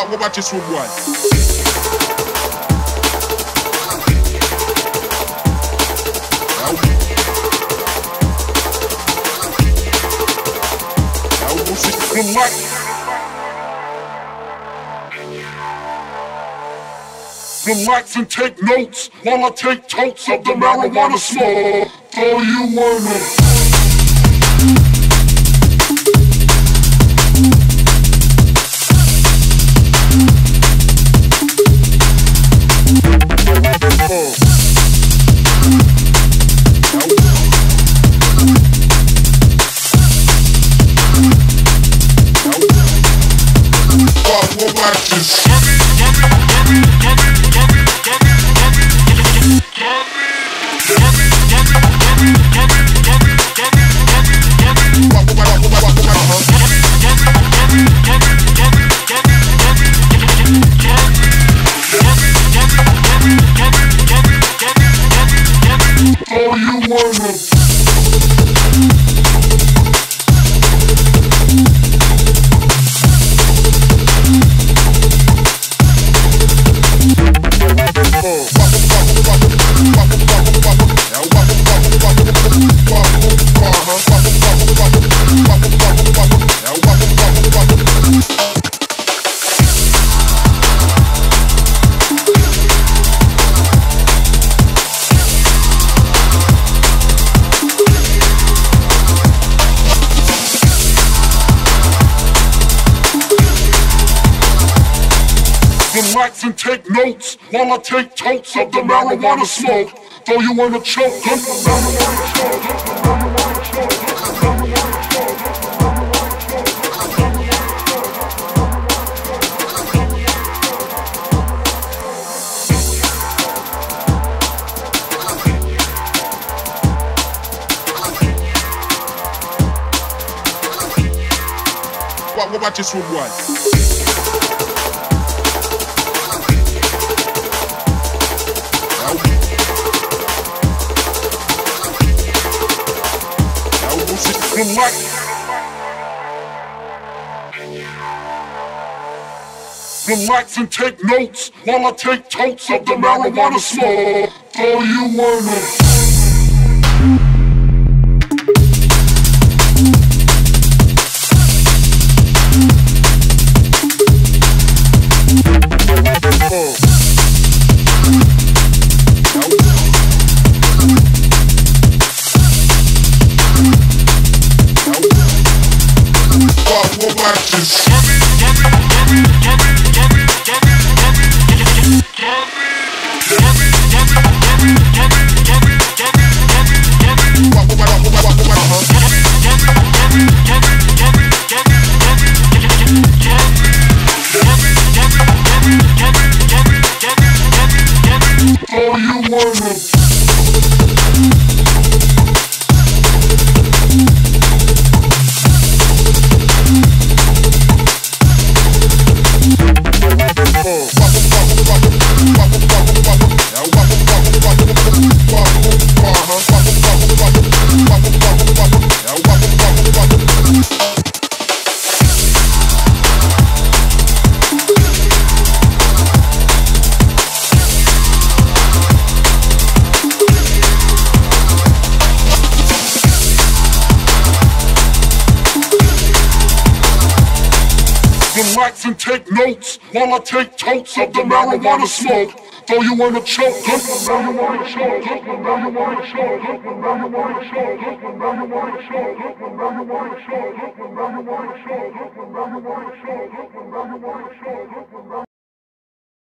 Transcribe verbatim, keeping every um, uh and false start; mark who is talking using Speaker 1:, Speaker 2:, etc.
Speaker 1: What, what about this one, boy? Relax and take notes while I take totes of the marijuana smoke. Oh, you wanna? Relax and take notes while I take totes of the marijuana smoke. Though you wanna choke on the marijuana smoke. What, what about this one, boy? Relax. Relax and take notes while I take totes of the marijuana smoke. Oh, you wanna? Relax and take notes while I take totes of the marijuana smoke. Though you wanna choke on the marijuana smoke. Marijuana smoke. Marijuana smoke. Marijuana smoke. Marijuana smoke. Marijuana smoke. Marijuana smoke. Marijuana smoke.